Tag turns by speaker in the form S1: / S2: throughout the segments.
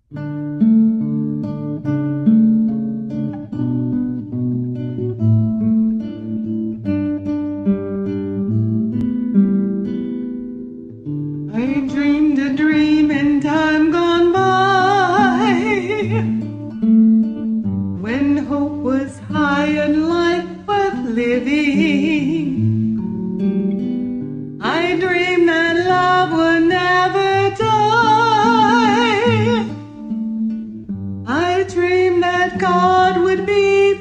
S1: I dreamed a dream in time gone by, when hope was high and life worth living. I dreamed that love would never die. I dreamed that God would be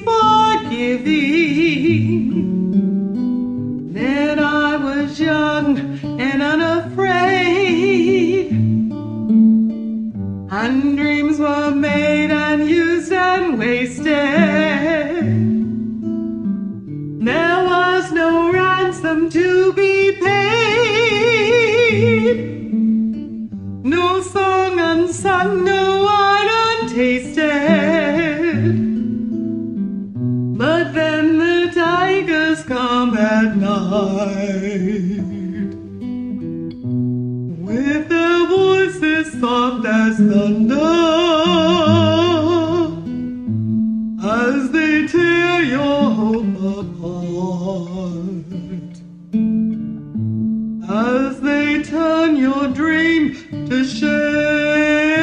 S1: forgiving. Then I was young and unafraid, and dreams were made and used and wasted. There was no ransom to be paid, no song unsung, no wine untasted. But then the tigers come at night, with their voices soft as thunder, as they tear your hope apart, as they turn your dream to shame.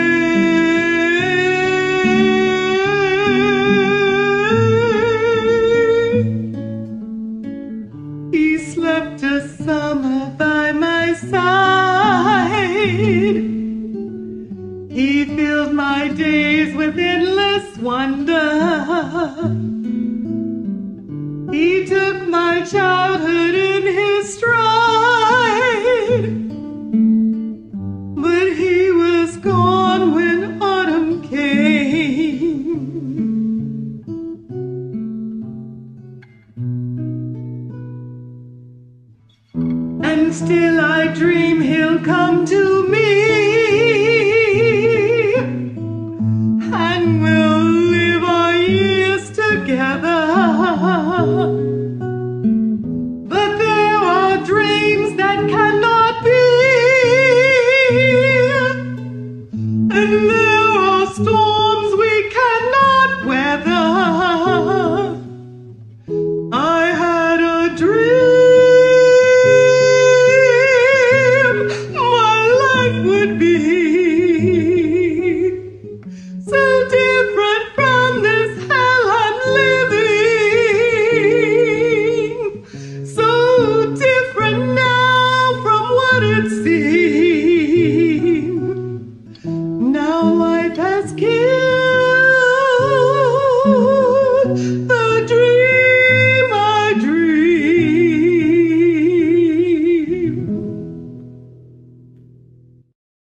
S1: He slept a summer by my side. He filled my days with endless wonder. He took my childhood in his stride, but he was gone when autumn came. And still I dream he'll come to me, and we'll live our years together. But there are dreams that cannot be, and there are storms we cannot weather. I had a dream my life would be so different from this hell I'm living, so different now from what it seemed. Now life has given